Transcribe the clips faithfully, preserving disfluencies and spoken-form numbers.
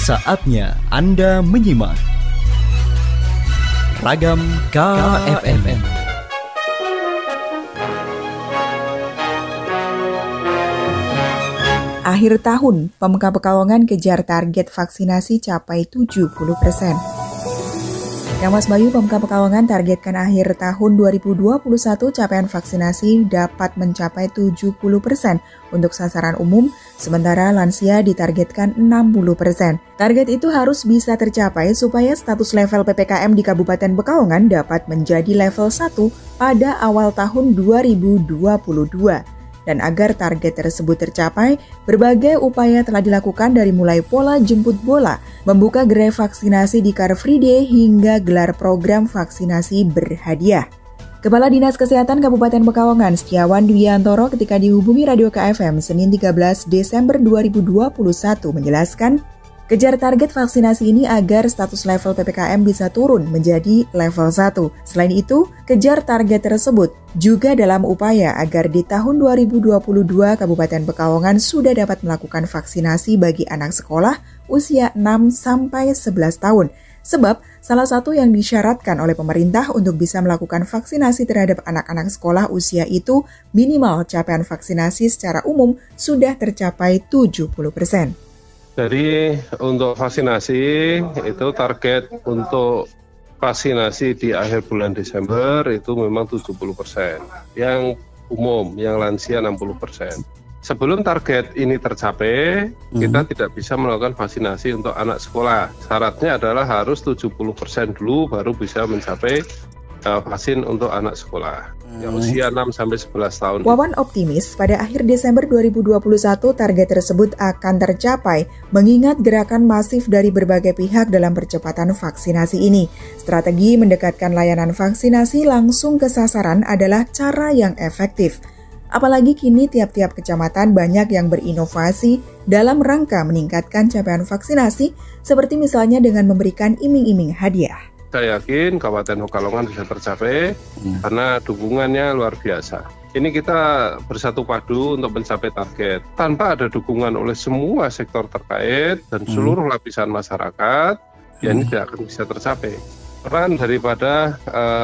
Saatnya Anda menyimak Ragam K F M. Akhir tahun, Pemka Pekalongan kejar target vaksinasi capai tujuh puluh persen. Ya Mas Bayu, Pemka Pekalongan targetkan akhir tahun dua ribu dua puluh satu capaian vaksinasi dapat mencapai tujuh puluh persen untuk sasaran umum, sementara lansia ditargetkan enam puluh persen. Target itu harus bisa tercapai supaya status level P P K M di Kabupaten Pekalongan dapat menjadi level satu pada awal tahun dua ribu dua puluh dua. Dan agar target tersebut tercapai, berbagai upaya telah dilakukan dari mulai pola jemput bola, membuka gerai vaksinasi di Car Free Day hingga gelar program vaksinasi berhadiah. Kepala Dinas Kesehatan Kabupaten Pekalongan, Setiawan Dwiantoro ketika dihubungi Radio K F M Senin tiga belas Desember dua ribu dua puluh satu menjelaskan, kejar target vaksinasi ini agar status level P P K M bisa turun menjadi level satu. Selain itu, kejar target tersebut juga dalam upaya agar di tahun dua ribu dua puluh dua Kabupaten Pekalongan sudah dapat melakukan vaksinasi bagi anak sekolah usia enam sampai sebelas tahun. Sebab salah satu yang disyaratkan oleh pemerintah untuk bisa melakukan vaksinasi terhadap anak-anak sekolah usia itu minimal capaian vaksinasi secara umum sudah tercapai tujuh puluh persen. Jadi untuk vaksinasi itu target untuk vaksinasi di akhir bulan Desember itu memang tujuh puluh persen. Yang umum, yang lansia enam puluh persen. Sebelum target ini tercapai, hmm. kita tidak bisa melakukan vaksinasi untuk anak sekolah. Syaratnya adalah harus tujuh puluh persen dulu baru bisa mencapai uh, vaksin untuk anak sekolah. Yang usia enam sampai sebelas tahun. Wawan optimis pada akhir Desember dua ribu dua puluh satu target tersebut akan tercapai mengingat gerakan masif dari berbagai pihak dalam percepatan vaksinasi ini. Strategi mendekatkan layanan vaksinasi langsung ke sasaran adalah cara yang efektif. Apalagi kini tiap-tiap kecamatan banyak yang berinovasi dalam rangka meningkatkan capaian vaksinasi seperti misalnya dengan memberikan iming-iming hadiah. Saya yakin Kabupaten Pekalongan bisa tercapai hmm. karena dukungannya luar biasa. Ini kita bersatu padu untuk mencapai target. Tanpa ada dukungan oleh semua sektor terkait dan hmm. seluruh lapisan masyarakat, hmm. ya ini tidak akan bisa tercapai. Peran daripada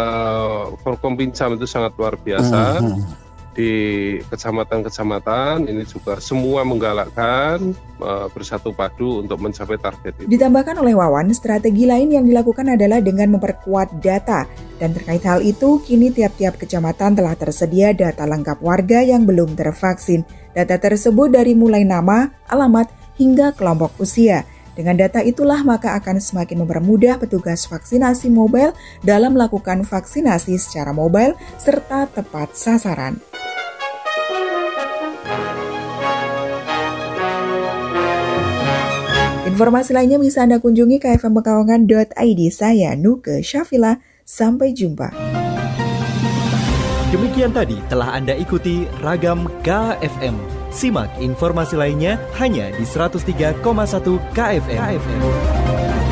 uh, Forkompinjam itu sangat luar biasa. Hmm. Di kecamatan-kecamatan ini juga semua menggalakkan uh, bersatu padu untuk mencapai target itu. Ditambahkan oleh Wawan, strategi lain yang dilakukan adalah dengan memperkuat data. Dan terkait hal itu, kini tiap-tiap kecamatan telah tersedia data lengkap warga yang belum tervaksin. Data tersebut dari mulai nama, alamat, hingga kelompok usia. Dengan data itulah maka akan semakin mempermudah petugas vaksinasi mobile dalam melakukan vaksinasi secara mobile serta tepat sasaran. Informasi lainnya bisa Anda kunjungi k f m pekalongan dot i d. Saya Nuke Syafila. Sampai jumpa. Demikian tadi telah Anda ikuti Ragam K F M. Simak informasi lainnya hanya di seratus tiga koma satu K F M.